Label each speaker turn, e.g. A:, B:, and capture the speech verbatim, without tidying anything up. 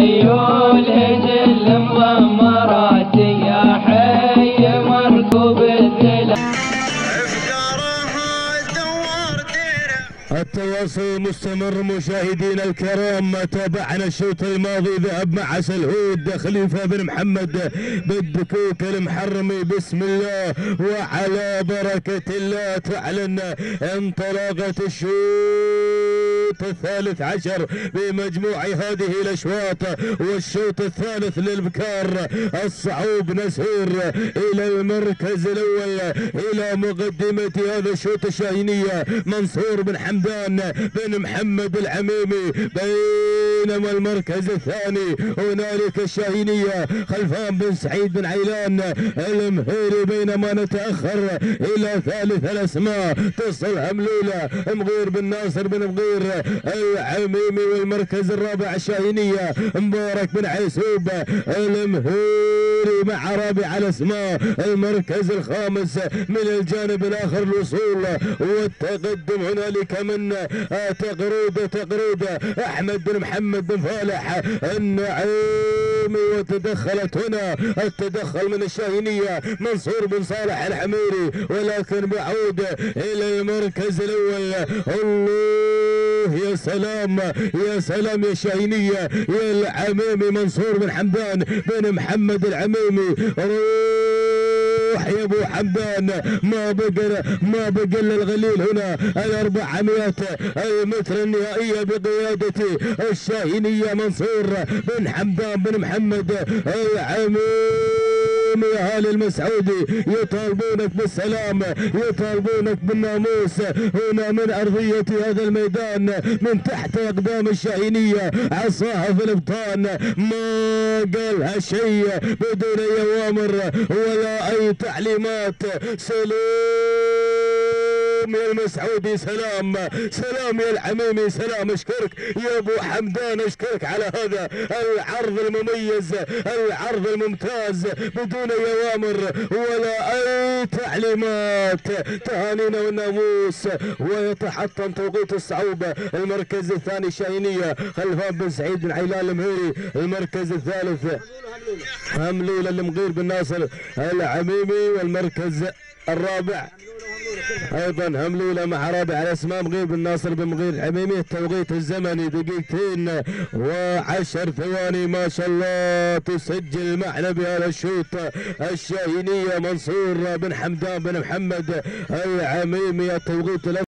A: خيول جل مضمرات يا حي مركوب الذلة.
B: التواصل مستمر مشاهدينا الكرام. تابعنا الشوط الماضي ذهب مع سلهود خليفه بن محمد بالدكوك المحرمي. بسم الله وعلى بركه الله تعلن انطلاقه الشوط الثالث عشر بمجموع هذه الاشواط، والشوط الثالث للبكار الصعوب نسير الى المركز الاول الى مقدمه هذا الشوط الشاهينيه منصور بن حمدان بن محمد العميمي، بينما المركز الثاني هنالك الشاهينيه خلفان بن سعيد بن عيلان المهيري. بينما نتاخر الى ثالث الاسماء تصل هملوله مغير بن ناصر بن مغير العميمي، والمركز الرابع الشاهينيه مبارك بن عيسوب المهيري مع رابع الاسماء. المركز الخامس من الجانب الاخر الوصول والتقدم هنالك من تقرود تقرود احمد بن محمد بن فالح النعيمي، وتدخلت هنا التدخل من الشاهينيه منصور بن صالح الحميري، ولكن بعود الى المركز الاول. الله يا سلام يا سلام يا شاهينيه يا العميمي منصور بن حمدان بن محمد العميمي. روح يا ابو حمدان، ما بقى ما بقى الا الغليل هنا الأربعمائة المتر النهائيه بقياده الشاهينيه منصور بن حمدان بن محمد العميمي. يا اهالي المسعودي يطالبونك بالسلام، يطالبونك بالناموس هنا من ارضيه هذا الميدان، من تحت اقدام الشاهينيه عصاها في الابطان، ما قالها شيء بدون اي اوامر ولا اي تعليمات. سلام يا المسعودي، سلام سلام يا العميمي، سلام. اشكرك يا ابو حمدان، اشكرك على هذا العرض المميز العرض الممتاز بدون اي اوامر ولا اي تعليمات. تهانينا والناموس. ويتحطم توقيت الصعوبه. المركز الثاني الشاهينيه خلفان بن سعيد بن عيلان المهيري. المركز الثالث هملوله المغير بن ناصر العميمي. والمركز الرابع ايضا هملوله مع رابع الاسماء مغير بن ناصر بن مغير العميمي. التوقيت الزمني دقيقتين وعشر ثواني. ما شاء الله تسجل معنا بهذا الشوط الشاهينيه منصور بن حمدان بن محمد العميمي. التوقيت